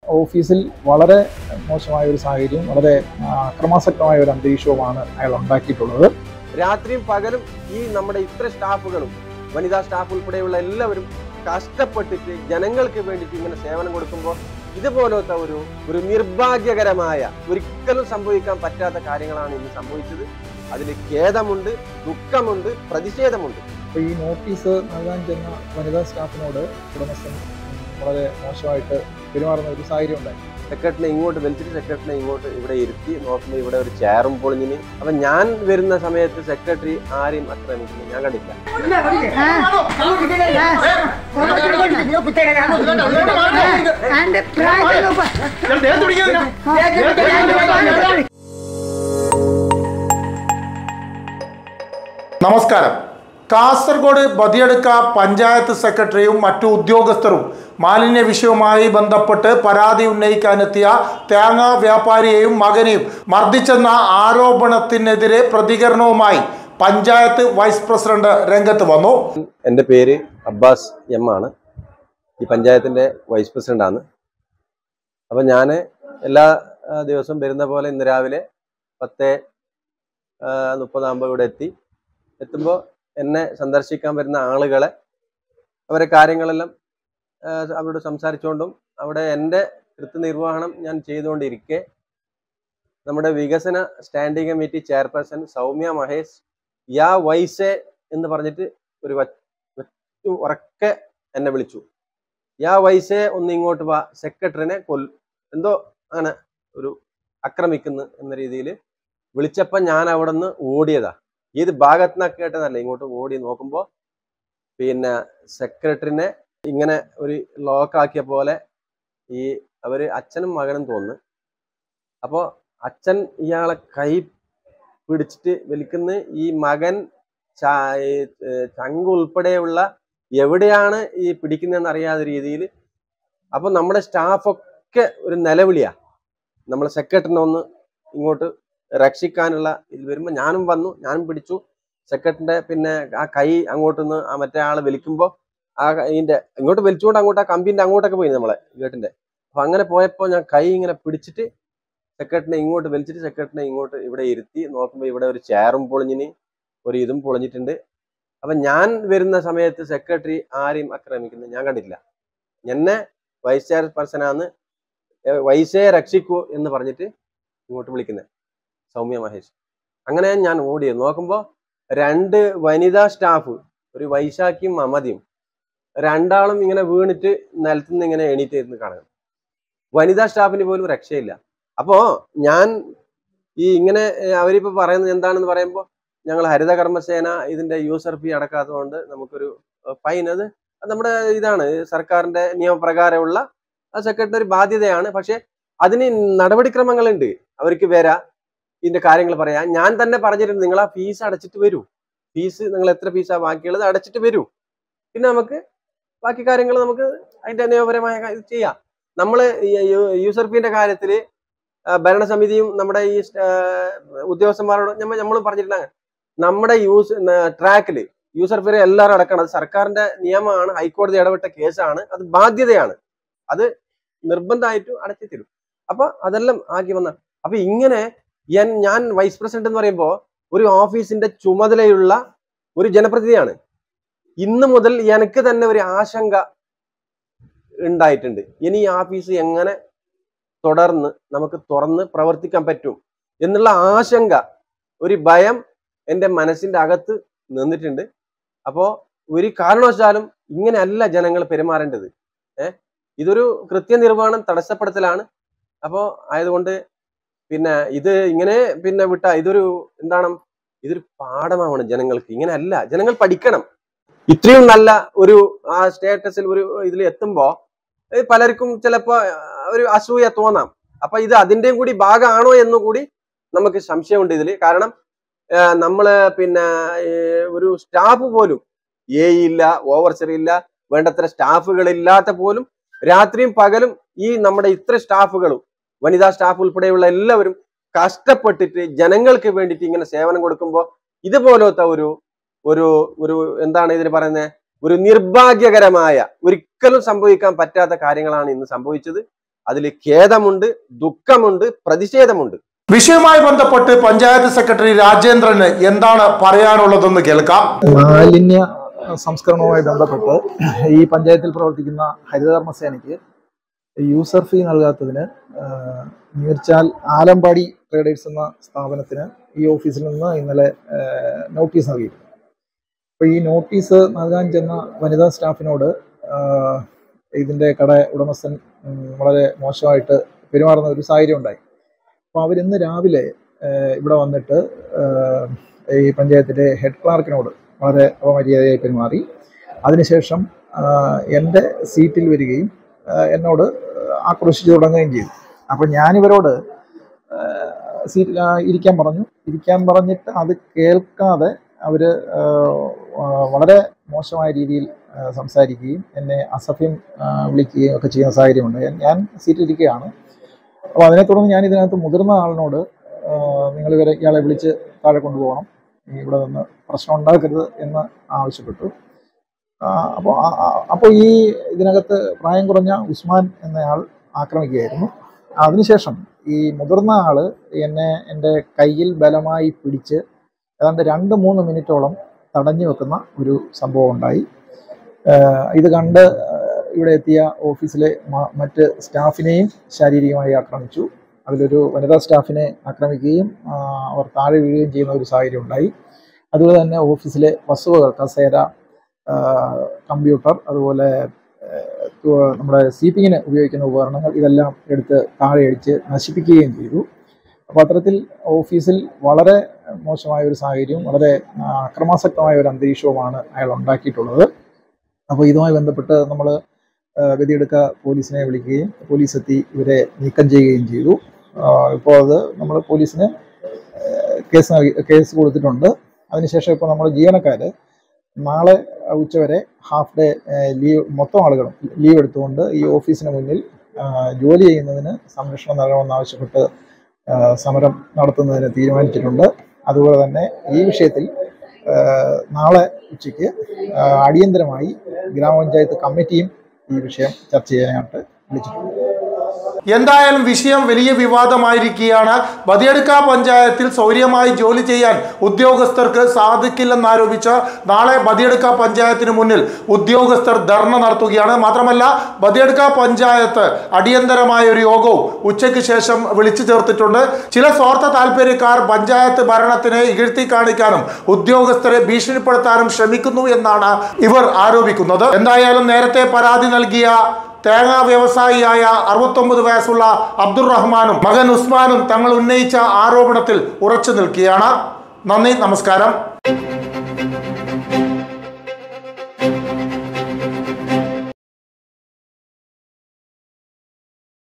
ഓഫീസിൽ വളരെ മോശമായ ഒരു സാഹചര്യവും വളരെ അക്രമാസക്തമായ ഒരു അന്തരീക്ഷവുമാണ് അയാൾ ഉണ്ടാക്കിയിട്ടുള്ളത്. രാത്രിയും പകലും ഈ നമ്മുടെ ഇത്ര സ്റ്റാഫുകളും വനിതാ സ്റ്റാഫ് ഉൾപ്പെടെയുള്ള എല്ലാവരും കഷ്ടപ്പെട്ടിട്ട് ജനങ്ങൾക്ക് വേണ്ടിയിട്ട് ഇങ്ങനെ സേവനം കൊടുക്കുമ്പോൾ ഇതുപോലത്തെ ഒരു നിർഭാഗ്യകരമായ ഒരിക്കലും സംഭവിക്കാൻ പറ്റാത്ത കാര്യങ്ങളാണ് ഇന്ന് സംഭവിച്ചത്. അതിൽ ഖേദമുണ്ട്, ദുഃഖമുണ്ട്, പ്രതിഷേധമുണ്ട്. അപ്പോൾ ഈ നോട്ടീസ് നൽകാൻ ചെന്ന വനിതാ സ്റ്റാഫിനോട് ഉടമസ്ഥൻ വളരെ മോശമായിട്ട് പെരുമാറുന്ന ഒരു സാഹചര്യം ഉണ്ടായി. സെക്രട്ടറിനെ ഇങ്ങോട്ട് വലിച്ചിട്ട് സെക്രട്ടറിനെ ഇങ്ങോട്ട് ഇവിടെ ഇരുത്തി നോക്കുമ്പോൾ ഇവിടെ ഒരു ചെയറും പൊളിഞ്ഞിന്. അപ്പൊ ഞാൻ വരുന്ന സമയത്ത് സെക്രട്ടറി ആരെയും ആക്രമിക്കുന്നു ഞാൻ കണ്ടില്ല. നമസ്കാരം. കാസർഗോഡ് ബദിയടുക്ക പഞ്ചായത്ത് സെക്രട്ടറിയും മറ്റു ഉദ്യോഗസ്ഥരും മാലിന്യ വിഷയവുമായി ബന്ധപ്പെട്ട് പരാതി ഉന്നയിക്കാനെത്തിയ തേങ്ങ വ്യാപാരിയെയും മകനെയും മർദ്ദിച്ചെന്ന ആരോപണത്തിനെതിരെ പ്രതികരണവുമായി പഞ്ചായത്ത് വൈസ് പ്രസിഡന്റ് രംഗത്ത് വന്നു. എൻ്റെ പേര് അബ്ബാസ് എം ആണ്. ഈ പഞ്ചായത്തിൻ്റെ വൈസ് പ്രസിഡന്റാണ്. അപ്പം ഞാൻ എല്ലാ ദിവസവും വരുന്ന പോലെ ഇന്ന് രാവിലെ 10:30 ഇവിടെ എത്തുമ്പോൾ എന്നെ സന്ദർശിക്കാൻ വരുന്ന ആളുകളെ അവരെ കാര്യങ്ങളെല്ലാം അവരോട് സംസാരിച്ചുകൊണ്ടും അവിടെ എൻ്റെ കൃത്യനിർവഹണം ഞാൻ ചെയ്തുകൊണ്ടിരിക്കെ നമ്മുടെ വികസന standing committee chairperson Soumya Mahesh യാ വൈസെ എന്ന് പറഞ്ഞിട്ട് ഒരു ഉറക്കെ എന്നെ വിളിച്ചു. യാ വൈസെ ഒന്ന് ഇങ്ങോട്ട് വാ, സെക്രട്ടറിനെ എന്തോ അങ്ങനെ ഒരു ആക്രമിക്കുന്നു എന്ന രീതിയിൽ വിളിച്ചപ്പോൾ ഞാൻ അവിടെ നിന്ന് ഓടിയതാ. ഏത് ഭാഗത്തുനിന്ന് കേട്ടതല്ല, ഇങ്ങോട്ട് ഓടി നോക്കുമ്പോൾ പിന്നെ സെക്രട്ടറിനെ ഇങ്ങനെ ഒരു ലോക്കാക്കിയ പോലെ ഈ അവര് അച്ഛനും മകനും തോന്നുന്നു. അപ്പോൾ അച്ഛൻ ഇയാളെ കൈ പിടിച്ചിട്ട് വലിക്കുന്ന, ഈ മകൻ ചങ്ക് ഉൾപ്പെടെയുള്ള എവിടെയാണ് ഈ പിടിക്കുന്നതെന്ന് അറിയാത്ത രീതിയിൽ. അപ്പോൾ നമ്മുടെ സ്റ്റാഫൊക്കെ ഒരു നിലവിളിയാ, നമ്മൾ സെക്രട്ടറിനെ ഒന്ന് ഇങ്ങോട്ട് രക്ഷിക്കാനുള്ള ഇത് വരുമ്പോൾ ഞാനും വന്നു, ഞാനും പിടിച്ചു സെക്രട്ടറിന്റെ. പിന്നെ ആ കൈ അങ്ങോട്ടൊന്ന് ആ മറ്റേ ആളെ വലിക്കുമ്പോൾ ആ ഇതിന്റെ ഇങ്ങോട്ട് വലിച്ചുകൊണ്ട് അങ്ങോട്ട് ആ കമ്പിന്റെ അങ്ങോട്ടൊക്കെ പോയി നമ്മളെ ഗേട്ടിന്റെ. അപ്പൊ അങ്ങനെ പോയപ്പോൾ ഞാൻ കൈ ഇങ്ങനെ പിടിച്ചിട്ട് സെക്രട്ടറിനെ ഇങ്ങോട്ട് വലിച്ചിട്ട് സെക്രട്ടറിനെ ഇങ്ങോട്ട് ഇവിടെ ഇരുത്തി നോക്കുമ്പോൾ ഇവിടെ ഒരു ചെയറും പൊളിഞ്ഞിന്, ഒരു ഇതും പൊളിഞ്ഞിട്ടുണ്ട്. അപ്പൊ ഞാൻ വരുന്ന സമയത്ത് സെക്രട്ടറി ആരെയും ആക്രമിക്കുന്നത് ഞാൻ കണ്ടില്ല. എന്നെ വൈസ് ചെയർപേഴ്സണാന്ന് വൈസയെ രക്ഷിക്കൂ എന്ന് പറഞ്ഞിട്ട് ഇങ്ങോട്ട് വിളിക്കുന്നത് സൗമ്യ മഹേഷ്. അങ്ങനെ ഞാൻ ഓടിയത് നോക്കുമ്പോൾ 2 വനിതാ സ്റ്റാഫ്, ഒരു വൈശാഖിയും മമതിയും, രണ്ടാളും ഇങ്ങനെ വീണിട്ട് നിലത്തുനിന്ന് ഇങ്ങനെ എണീറ്റിരുന്ന് കാണുന്നു. വനിതാ സ്റ്റാഫിന് പോലും രക്ഷയില്ല. അപ്പോ ഞാൻ ഈ ഇങ്ങനെ അവരിപ്പോ പറയുന്നത് എന്താണെന്ന് പറയുമ്പോൾ ഞങ്ങൾ ഹരിത കർമ്മസേന ഇതിന്റെ യൂസർ ഫീ അടക്കാത്തതുകൊണ്ട് നമുക്കൊരു ഫൈൻ, അത് നമ്മുടെ ഇതാണ് സർക്കാരിന്റെ നിയമപ്രകാരമുള്ള സെക്രട്ടറി ബാധ്യതയാണ്. പക്ഷെ അതിന് നടപടിക്രമങ്ങളുണ്ട്, അവർക്ക് വരാം, ഇതിന്റെ കാര്യങ്ങൾ പറയാം. ഞാൻ തന്നെ പറഞ്ഞിട്ടുണ്ട്, നിങ്ങൾ ആ ഫീസ് അടച്ചിട്ട് വരൂ, ഫീസ് നിങ്ങൾ എത്ര ഫീസാ ബാക്കിയുള്ളത് അടച്ചിട്ട് വരൂ, പിന്നെ നമുക്ക് ബാക്കി കാര്യങ്ങൾ നമുക്ക് അതിന്റെ നിയമപരമായ ഇത് ചെയ്യാം. നമ്മൾ യൂസർ ഫീന്റെ കാര്യത്തിൽ ഭരണസമിതിയും നമ്മുടെ ഈ ഉദ്യോഗസ്ഥന്മാരോട് നമ്മളും പറഞ്ഞിട്ടുണ്ടാകും, നമ്മുടെ ട്രാക്കിൽ യൂസർ ഫീ എല്ലാവരും അടക്കണം. അത് സർക്കാരിന്റെ നിയമമാണ്, ഹൈക്കോടതി ഇടപെട്ട കേസാണ്, അത് ബാധ്യതയാണ്, അത് നിർബന്ധമായിട്ടും അടച്ചു തരും. അപ്പൊ അതെല്ലാം ആക്കി വന്ന. അപ്പൊ ഇങ്ങനെ ഞാൻ വൈസ് പ്രസിഡന്റ് എന്ന് പറയുമ്പോൾ ഒരു ഓഫീസിന്റെ ചുമതലയുള്ള ഒരു ജനപ്രതിനിധിയാണ്. ഇന്ന് മുതൽ എനിക്ക് തന്നെ ഒരു ആശങ്ക ഉണ്ടായിട്ടുണ്ട്. ഇനി ഈ ഓഫീസ് എങ്ങനെ തുടർന്ന് നമുക്ക് തുറന്ന് പ്രവർത്തിക്കാൻ പറ്റും എന്നുള്ള ആശങ്ക, ഒരു ഭയം എൻ്റെ മനസ്സിന്റെ അകത്ത് നിന്നിട്ടുണ്ട്. അപ്പോൾ ഒരു കാരണവശാലും ഇങ്ങനെയല്ല ജനങ്ങൾ പെരുമാറേണ്ടത്. ഇതൊരു കൃത്യനിർവഹണം തടസ്സപ്പെടുത്തലാണ്. അപ്പോൾ ആയതുകൊണ്ട് പിന്നെ ഇത് ഇങ്ങനെ പിന്നെ ഇതൊരു ഇതൊരു പാഠമാണ് ജനങ്ങൾക്ക്. ഇങ്ങനെയല്ല, ജനങ്ങൾ പഠിക്കണം. ഇത്രയും നല്ല ഒരു ആ സ്റ്റേറ്റസിൽ ഒരു ഇതിൽ എത്തുമ്പോ പലർക്കും ചിലപ്പോ ഒരു അസൂയ തോന്നാം. അപ്പൊ ഇത് അതിന്റെയും കൂടി ഭാഗമാണോ എന്നുകൂടി നമുക്ക് സംശയമുണ്ട് ഇതിൽ. കാരണം നമ്മള് പിന്നെ ഒരു സ്റ്റാഫ് പോലും ഇല്ല, ഓവർസർ ഇല്ല, വേണ്ടത്ര സ്റ്റാഫുകളില്ലാത്ത പോലും രാത്രിയും പകലും ഈ നമ്മുടെ ഇത്ര സ്റ്റാഫുകളും വനിതാ സ്റ്റാഫ് ഉൾപ്പെടെയുള്ള എല്ലാവരും കഷ്ടപ്പെട്ടിട്ട് ജനങ്ങൾക്ക് വേണ്ടിയിട്ട് ഇങ്ങനെ സേവനം കൊടുക്കുമ്പോൾ ഇതുപോലത്തെ ഒരു എന്താണ് ഇതിന് പറയുന്നത്, ഒരു നിർഭാഗ്യകരമായ ഒരിക്കലും സംഭവിക്കാൻ പറ്റാത്ത കാര്യങ്ങളാണ് ഇന്ന് സംഭവിച്ചത്. അതിൽ ഖേദമുണ്ട്, ദുഃഖമുണ്ട്, പ്രതിഷേധമുണ്ട്. വിഷയവുമായി ബന്ധപ്പെട്ട് പഞ്ചായത്ത് സെക്രട്ടറി രാജേന്ദ്രന് എന്താണ് പറയാനുള്ളതെന്ന് കേൾക്കാം. മാലിന്യ സംസ്കരണവുമായി ബന്ധപ്പെട്ട് ഈ പഞ്ചായത്തിൽ പ്രവർത്തിക്കുന്ന ഹരിതകർമ്മസേനയ്ക്ക് യൂസർ ഫീ നൽകാത്തതിന് നീർച്ചാൽ ആലമ്പാടി ട്രേഡേഴ്സ് എന്ന സ്ഥാപനത്തിന് ഈ ഓഫീസിൽ നിന്ന് ഇന്നലെ നോട്ടീസ് നൽകിയിരുന്നു. അപ്പോൾ ഈ നോട്ടീസ് നൽകാൻ ചെന്ന വനിതാ സ്റ്റാഫിനോട് ഇതിൻ്റെ കട ഉടമസ്ഥൻ വളരെ മോശമായിട്ട് പെരുമാറുന്ന ഒരു സാഹചര്യം ഉണ്ടായി. അപ്പോൾ അവരിന്ന് രാവിലെ ഇവിടെ വന്നിട്ട് ഈ പഞ്ചായത്തിലെ ഹെഡ് ക്ലാർക്കിനോട് വളരെ അപമര്യാദയായി പെരുമാറി. അതിനുശേഷം എൻ്റെ സീറ്റിൽ വരികയും എന്നോട് ആക്രോശിച്ചു തുടങ്ങുകയും ചെയ്തു. അപ്പോൾ ഞാനിവരോട് ഇരിക്കാൻ പറഞ്ഞിട്ട് അത് കേൾക്കാതെ അവർ വളരെ മോശമായ രീതിയിൽ സംസാരിക്കുകയും എന്നെ അസഭ്യം വിളിക്കുകയും ഒക്കെ ചെയ്യുന്ന സാഹചര്യമുണ്ട്. ഞാൻ സീറ്റിലിരിക്കുകയാണ്. അപ്പോൾ അതിനെ തുടർന്ന് ഞാൻ ഇതിനകത്ത് മുതിർന്ന ആളിനോട് നിങ്ങൾ ഇയാളെ വിളിച്ച് താഴെ കൊണ്ടുപോകണം, ഇവിടെ നിന്ന് പ്രശ്നം ഉണ്ടാക്കരുത് എന്ന് ആവശ്യപ്പെട്ടു. അപ്പോൾ ഈ ഇതിനകത്ത് പ്രായം കുറഞ്ഞ ഉസ്മാൻ എന്നയാൾ ആക്രമിക്കുകയായിരുന്നു. അതിനുശേഷം ഈ മുതിർന്ന ആൾ എന്നെ എൻ്റെ കയ്യിൽ ബലമായി പിടിച്ച് ഏതാണ്ട് 2-3 മിനിറ്റോളം തടഞ്ഞു വെക്കുന്ന ഒരു സംഭവം ഉണ്ടായി. ഇത് കണ്ട് ഇവിടെ എത്തിയ ഓഫീസിലെ മറ്റ് സ്റ്റാഫിനെയും ശാരീരികമായി ആക്രമിച്ചു. അതിലൊരു വനിതാ സ്റ്റാഫിനെ ആക്രമിക്കുകയും അവർ താഴെ വീഴുകയും ചെയ്യുന്ന ഒരു സാഹചര്യം ഉണ്ടായി. അതുപോലെ തന്നെ ഓഫീസിലെ വസ്തുവകൾ, കസേര, കമ്പ്യൂട്ടർ, അതുപോലെ നമ്മുടെ സ്വീപ്പിങ്ങിന് ഉപയോഗിക്കുന്ന ഉപകരണങ്ങൾ ഇതെല്ലാം എടുത്ത് താഴെ അടിച്ച് നശിപ്പിക്കുകയും ചെയ്തു. അപ്പോൾ അത്തരത്തിൽ ഓഫീസിൽ വളരെ മോശമായ ഒരു സാഹചര്യവും വളരെ അക്രമാസക്തമായ ഒരു അന്തരീക്ഷവുമാണ് അയാൾ ഉണ്ടാക്കിയിട്ടുള്ളത്. അപ്പോൾ ഇതുമായി ബന്ധപ്പെട്ട് നമ്മൾ ഗതിയെടുക്ക പോലീസിനെ വിളിക്കുകയും പോലീസ് എത്തി ഇവരെ നീക്കം ചെയ്യുകയും ചെയ്തു. ഇപ്പോൾ അത് നമ്മൾ പോലീസിന് കേസ് കൊടുത്തിട്ടുണ്ട്. അതിനുശേഷം ഇപ്പോൾ നമ്മൾ ജീവനക്കാർ നാളെ ഉച്ചവരെ ഹാഫ് ഡേ ലീവ്, മൊത്തം ആളുകളും ലീവ് എടുത്തുകൊണ്ട് ഈ ഓഫീസിന് മുന്നിൽ ജോലി ചെയ്യുന്നതിന് സംരക്ഷണം നൽകണമെന്നാവശ്യപ്പെട്ട് സമരം നടത്തുന്നതിന് തീരുമാനിച്ചിട്ടുണ്ട്. അതുപോലെ തന്നെ ഈ വിഷയത്തിൽ നാളെ ഉച്ചയ്ക്ക് അടിയന്തരമായി ഗ്രാമപഞ്ചായത്ത് കമ്മിറ്റിയും ഈ വിഷയം ചർച്ച ചെയ്യാനായിട്ട് വിളിച്ചിട്ടുണ്ട്. എന്തായാലും വിഷയം വലിയ വിവാദമായിരിക്കുകയാണ്. ബദിയടുക്ക പഞ്ചായത്തിൽ സൗകര്യമായി ജോലി ചെയ്യാൻ ഉദ്യോഗസ്ഥർക്ക് സാധിക്കില്ലെന്നാരോപിച്ച് നാളെ ബദിയടുക്ക പഞ്ചായത്തിന് മുന്നിൽ ഉദ്യോഗസ്ഥർ ധർണ നടത്തുകയാണ്. മാത്രമല്ല ബദിയടുക്ക പഞ്ചായത്ത് അടിയന്തരമായ ഒരു യോഗവും ഉച്ചയ്ക്ക് ശേഷം വിളിച്ചു ചേർത്തിട്ടുണ്ട്. ചില സ്വാർത്ഥ താല്പര്യക്കാർ പഞ്ചായത്ത് ഭരണത്തിനെ ഇകഴ്ത്തി കാണിക്കാനും ഉദ്യോഗസ്ഥരെ ഭീഷണിപ്പെടുത്താനും ശ്രമിക്കുന്നു എന്നാണ് ഇവർ ആരോപിക്കുന്നത്. എന്തായാലും നേരത്തെ പരാതി നൽകിയ തേങ്ങ വ്യവസായിയായ 69 വയസ്സുള്ള അബ്ദുറഹ്മാനും മകൻ ഉസ്മാനും തങ്ങൾ ഉന്നയിച്ച ആരോപണത്തിൽ ഉറച്ചു നിൽക്കുകയാണ്. നന്ദി, നമസ്കാരം.